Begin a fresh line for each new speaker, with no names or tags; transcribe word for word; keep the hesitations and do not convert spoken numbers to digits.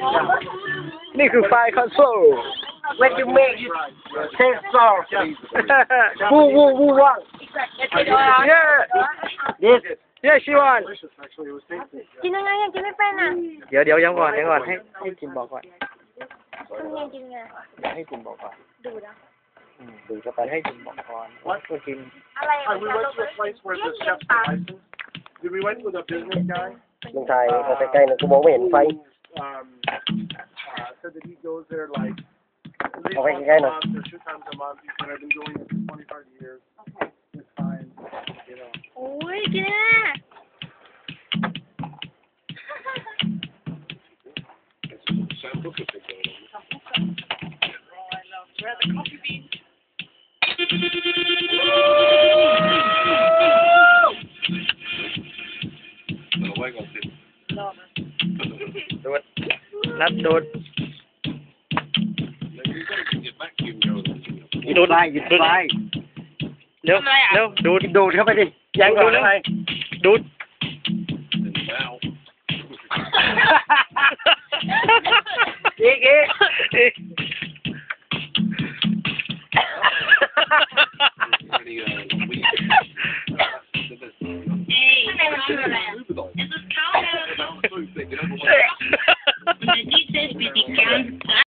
นี่คือไฟล์คอนโซล
When you make it take song
วู้วู้วู้ว่าง yeah
this
yeah she won
กินยังไงยังกินไม่เป็นอ่ะ
เดี๋ยวเดี๋ยวยังก่อนยังก่อนให้ให้จิมบอกก่อน
ทำยังไงกินไง
เดี๋ยวให้จิมบอกก่อน
ดูนะ
อืมดูเข้าไปให้จิมบอกก่อนว่าตัวจิม
อะไร
Uh, we went to a place where the chef's license. Did we went with a business guy?
มึงถ่ายมาใกล้ๆหน่อยกูมองไม่เห็นไฟ
Who, um, uh, said that he goes there like at least
Okay,
once
okay,
a
no.
month or two times a month. He said, I've been doing this for twenty-five years. It's fine, you know.
โอ้ยกินอ่ะ
โดดนัดโดด
หยุดไฟหยุดไฟ
เร็วเร็วดูด
ดูดเข้าไปดิยังก่อน
ดูด
ทำไม
ดูด
อีกอีก
อีก
ข้างในมันคืออะไร